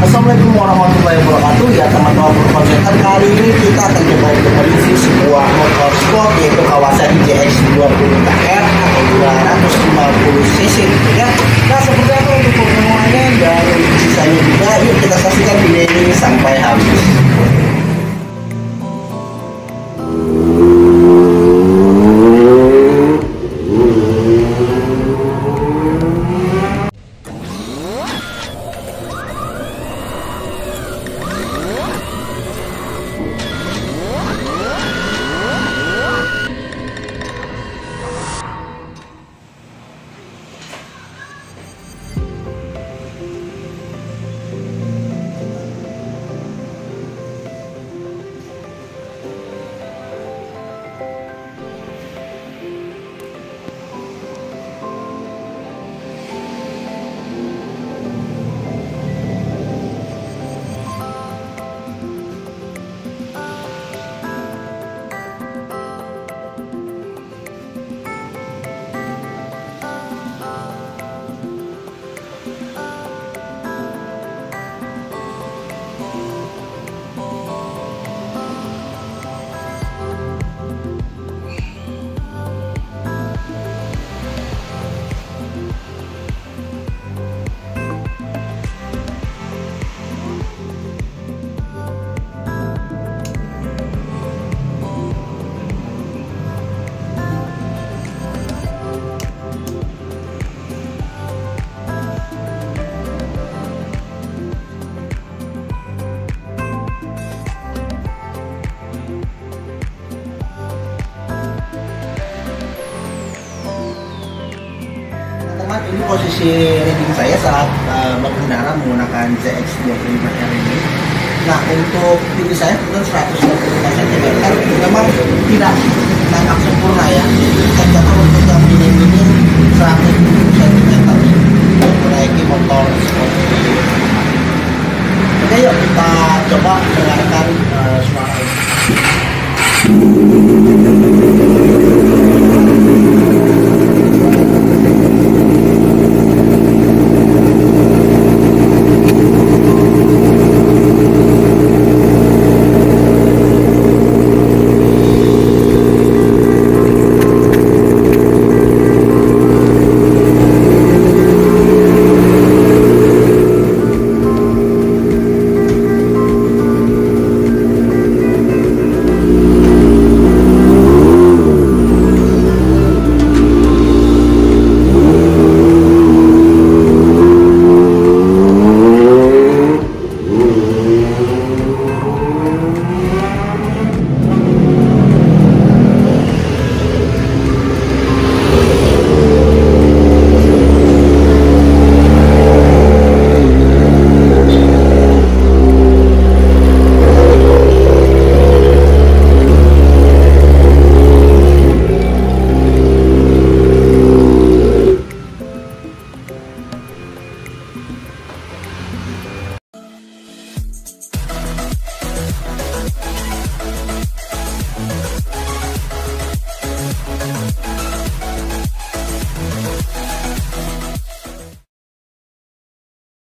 Assalamualaikum warahmatullahi wabarakatuh. Ya teman-teman berkonsentrasi, kali ini kita akan coba untuk mereview sebuah motor sport yaitu Kawasaki ZX20KR atau 250 cc ya. Nah seperti apa untuk performanya dan sisanya juga, yuk kita saksikan video ini sampai habis. Ini posisi riding saya saat berkendara menggunakan ZX25R ini. Nah untuk tinggi saya itu 125 cm, memang tidak nampak sempurna ya. Ternyata untuk yang ini 120 cm untuk menaiki motor sport